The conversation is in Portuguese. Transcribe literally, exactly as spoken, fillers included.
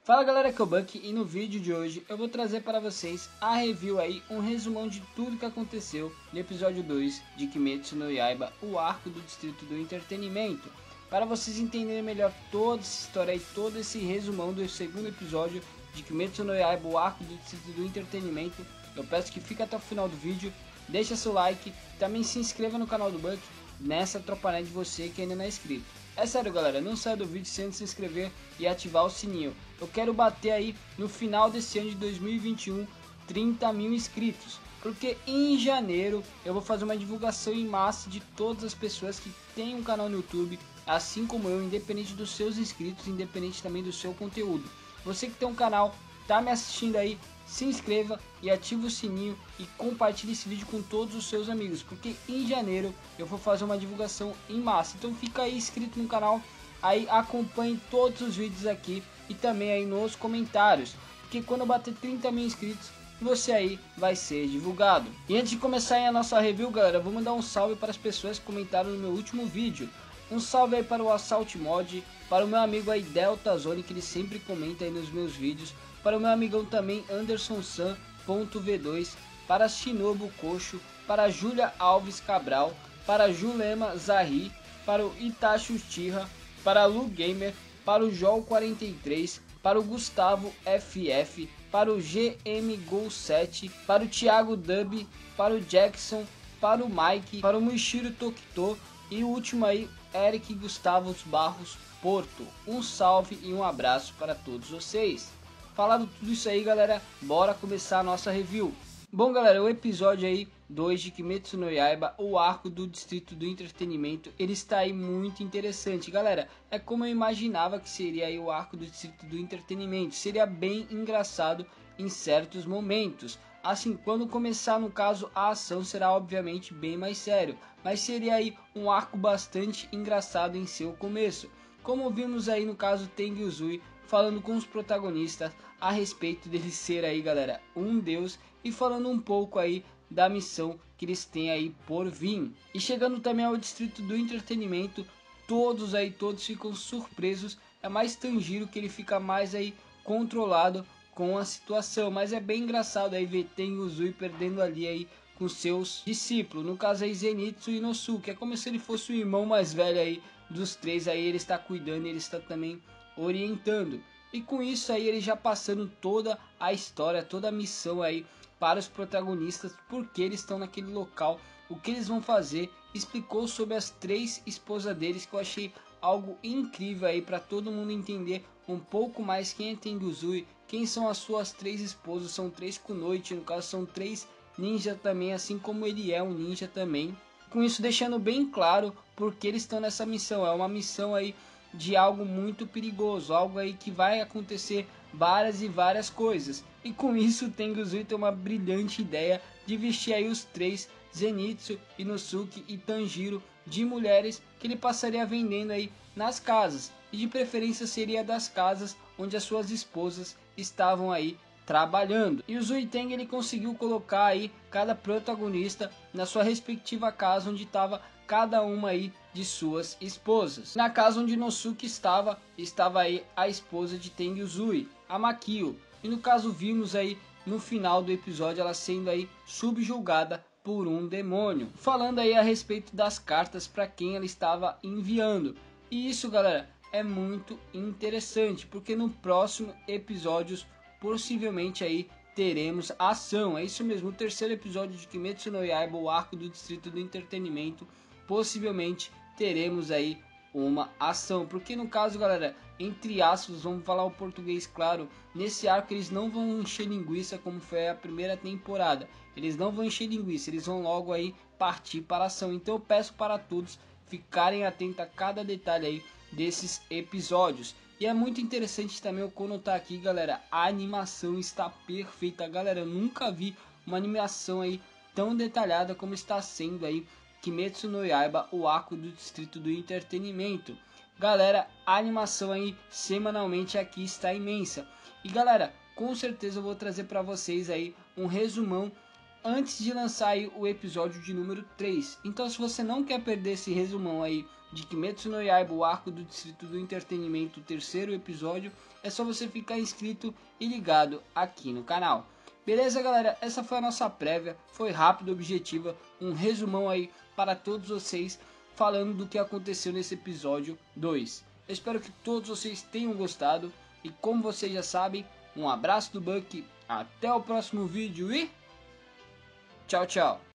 Fala galera, aqui é o Buck e no vídeo de hoje eu vou trazer para vocês a review aí, um resumão de tudo que aconteceu no episódio dois de Kimetsu no Yaiba, o arco do Distrito do Entretenimento, para vocês entenderem melhor toda essa história e todo esse resumão do segundo episódio de Kimetsu no Yaiba, o arco do Distrito do Entretenimento. Eu peço que fique até o final do vídeo, deixa seu like, também se inscreva no canal do Buck, nessa tropa de você que ainda não é inscrito. É sério galera, não saia do vídeo sem se inscrever e ativar o sininho. Eu quero bater aí no final desse ano de dois mil e vinte e um trinta mil inscritos, porque em janeiro eu vou fazer uma divulgação em massa de todas as pessoas que têm um canal no YouTube, assim como eu, independente dos seus inscritos, independente também do seu conteúdo. Você que tem um canal, tá me assistindo aí, se inscreva e ative o sininho e compartilhe esse vídeo com todos os seus amigos, porque em janeiro eu vou fazer uma divulgação em massa. Então fica aí inscrito no canal, aí acompanhe todos os vídeos aqui e também aí nos comentários, porque quando eu bater trinta mil inscritos você aí vai ser divulgado. E antes de começar aí a nossa review galera, vou mandar um salve para as pessoas que comentaram no meu último vídeo. Um salve aí para o Assault Mod, para o meu amigo aí Delta Zone, que ele sempre comenta aí nos meus vídeos, para o meu amigão também Anderson San ponto V dois, para Shinobu Kocho, para Júlia Alves Cabral, para Julema Zahri, para o Itachi Uchiha, para Lu Gamer, para o Jol quarenta e três, para o Gustavo F F, para o G M Gol sete, para o Thiago Dub, para o Jackson, para o Mike, para o Mushiro Tokito e o último aí, Eric Gustavo Barros Porto. Um salve e um abraço para todos vocês. Falado tudo isso aí galera, bora começar a nossa review. Bom galera, o episódio aí dois de Kimetsu no Yaiba, o arco do Distrito do Entretenimento, ele está aí muito interessante galera. É como eu imaginava que seria aí o arco do Distrito do Entretenimento, seria bem engraçado em certos momentos. Assim, quando começar no caso a ação será obviamente bem mais sério, mas seria aí um arco bastante engraçado em seu começo. Como vimos aí no caso Tengen Uzui falando com os protagonistas a respeito dele ser aí galera um deus e falando um pouco aí da missão que eles têm aí por vir. E chegando também ao Distrito do Entretenimento, todos aí todos ficam surpresos. É mais Tanjiro que ele fica mais aí controlado com a situação, mas é bem engraçado aí ver Tengen Uzui perdendo ali aí com seus discípulos, no caso aí Zenitsu e Inosuke, é como se ele fosse o irmão mais velho aí dos três, aí ele está cuidando, ele está também orientando. E com isso aí ele já passando toda a história, toda a missão aí para os protagonistas, porque eles estão naquele local, o que eles vão fazer, explicou sobre as três esposas deles, que eu achei algo incrível aí para todo mundo entender um pouco mais quem é Tengen Uzui, quem são as suas três esposas, são três kunoichi, no caso são três ninja também, assim como ele é um ninja também. Com isso deixando bem claro porque eles estão nessa missão, é uma missão aí de algo muito perigoso, algo aí que vai acontecer várias e várias coisas. E com isso Tengen Uzui tem uma brilhante ideia de vestir aí os três, Zenitsu, Inosuke e Tanjiro, de mulheres que ele passaria vendendo aí nas casas, e de preferência seria das casas onde as suas esposas estavam aí trabalhando. E o Zuitenga ele conseguiu colocar aí cada protagonista na sua respectiva casa onde estava cada uma aí de suas esposas. Na casa onde Inosuke estava, estava aí a esposa de Tengen Uzui, a Makio. E no caso vimos aí no final do episódio ela sendo aí subjugada por um demônio. Falando aí a respeito das cartas para quem ela estava enviando. E isso galera é muito interessante, porque no próximo episódio possivelmente aí teremos ação. É isso mesmo, o terceiro episódio de Kimetsu no Yaiba, o arco do Distrito do Entretenimento, possivelmente teremos aí uma ação, porque no caso galera, entre aspas, vamos falar o português claro, nesse arco eles não vão encher linguiça como foi a primeira temporada, eles não vão encher linguiça, eles vão logo aí partir para a ação. Então eu peço para todos ficarem atentos a cada detalhe aí desses episódios. E é muito interessante também eu conotar aqui galera, a animação está perfeita galera, eu nunca vi uma animação aí tão detalhada como está sendo aí Kimetsu no Yaiba, o arco do Distrito do Entretenimento. Galera, a animação aí semanalmente aqui está imensa. E galera, com certeza eu vou trazer para vocês aí um resumão antes de lançar aí o episódio de número três. Então se você não quer perder esse resumão aí de Kimetsu no Yaiba, o arco do Distrito do Entretenimento, o terceiro episódio, é só você ficar inscrito e ligado aqui no canal. Beleza, galera? Essa foi a nossa prévia, foi rápida, objetiva, um resumão aí para todos vocês, falando do que aconteceu nesse episódio dois. Eu espero que todos vocês tenham gostado, e como vocês já sabem, um abraço do Buck, até o próximo vídeo e tchau, tchau!